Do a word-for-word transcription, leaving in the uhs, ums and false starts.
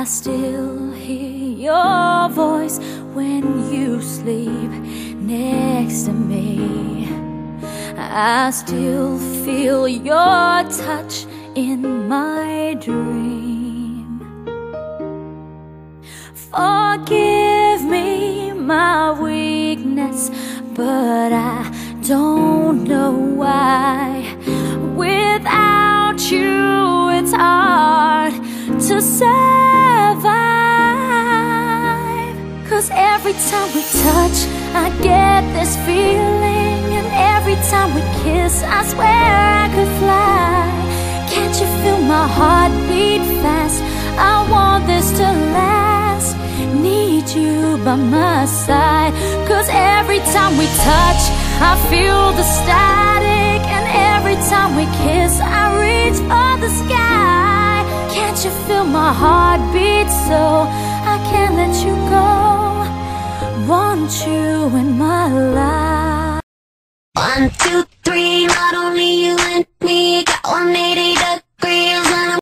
still hear your voice when you sleep next to me. I still feel your touch in my dream. Forgive me my weakness, but I don't know why. Without you, it's hard to survive. 'Cause every time we touch, I get this feeling, and every time we kiss, I swear I could fly. Can't you feel my heart beat fast? I want this to last. Need you by my side. 'Cause every time we touch, I feel the static, and every time we kiss, I reach for the sky. Can't you feel my heart beat so I can't let you go? Want you in my life. One, two, three, not only you and me, got one eighty degree